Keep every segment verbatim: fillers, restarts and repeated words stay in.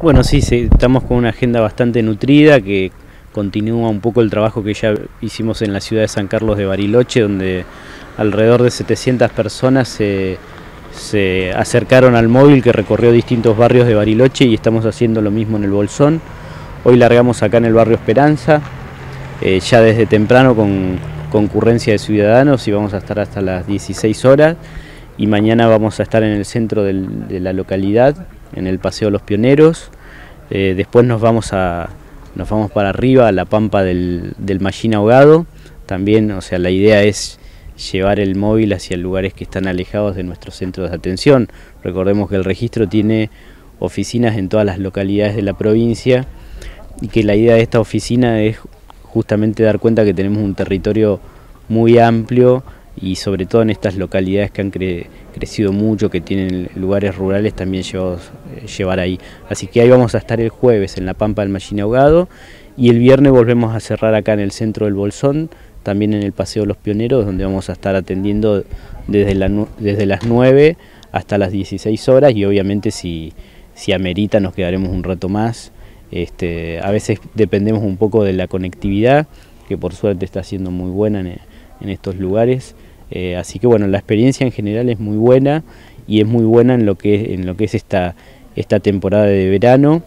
Bueno, sí, sí, estamos con una agenda bastante nutrida que continúa un poco el trabajo que ya hicimos en la ciudad de San Carlos de Bariloche, donde alrededor de setecientas personas se, se acercaron al móvil que recorrió distintos barrios de Bariloche, y estamos haciendo lo mismo en el Bolsón. Hoy largamos acá en el barrio Esperanza, eh, ya desde temprano con concurrencia de ciudadanos, y vamos a estar hasta las dieciséis horas, y mañana vamos a estar en el centro del, de la localidad, en el Paseo Los Pioneros. Eh, después nos vamos a nos vamos para arriba a la pampa del, del Mallín Ahogado. También, o sea, la idea es llevar el móvil hacia lugares que están alejados de nuestros centros de atención. Recordemos que el registro tiene oficinas en todas las localidades de la provincia, y que la idea de esta oficina es justamente dar cuenta que tenemos un territorio muy amplio, y sobre todo en estas localidades que han cre crecido mucho, que tienen lugares rurales, también llevados, eh, llevar ahí. Así que ahí vamos a estar el jueves en la pampa del Mallín Ahogado, y el viernes volvemos a cerrar acá en el centro del Bolsón, también en el Paseo Los Pioneros, donde vamos a estar atendiendo desde, la, desde las nueve hasta las dieciséis horas, y obviamente si, si amerita nos quedaremos un rato más. Este, a veces dependemos un poco de la conectividad, que por suerte está siendo muy buena en, en estos lugares. Eh, así que bueno, la experiencia en general es muy buena, y es muy buena en lo que, en lo que es esta, esta temporada de verano,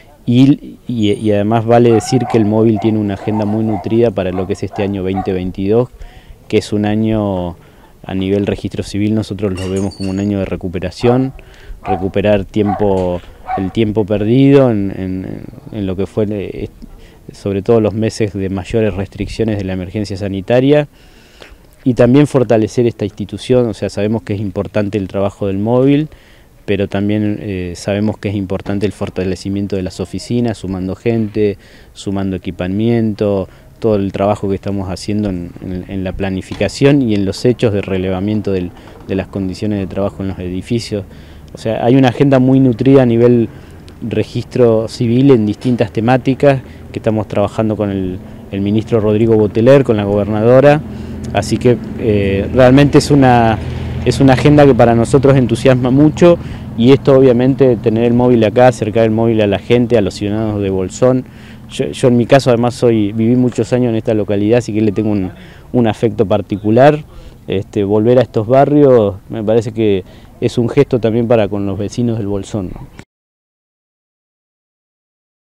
y, y, y además vale decir que el móvil tiene una agenda muy nutrida para lo que es este año veinte veintidós, que es un año a nivel registro civil, nosotros lo vemos como un año de recuperación, recuperar tiempo, el tiempo perdido en, en, en lo que fue sobre todo los meses de mayores restricciones de la emergencia sanitaria, y también fortalecer esta institución. O sea, sabemos que es importante el trabajo del móvil, pero también eh, sabemos que es importante el fortalecimiento de las oficinas, sumando gente, sumando equipamiento, todo el trabajo que estamos haciendo en, en, en la planificación y en los hechos de relevamiento del, de las condiciones de trabajo en los edificios. O sea, hay una agenda muy nutrida a nivel registro civil en distintas temáticas, que estamos trabajando con el, el ministro Rodrigo Boteler, con la gobernadora. Así que eh, realmente es una, es una agenda que para nosotros entusiasma mucho, y esto obviamente, tener el móvil acá, acercar el móvil a la gente, a los ciudadanos de Bolsón. Yo, yo en mi caso además soy, viví muchos años en esta localidad, así que le tengo un, un afecto particular. Este, volver a estos barrios me parece que es un gesto también para con los vecinos del Bolsón, ¿no?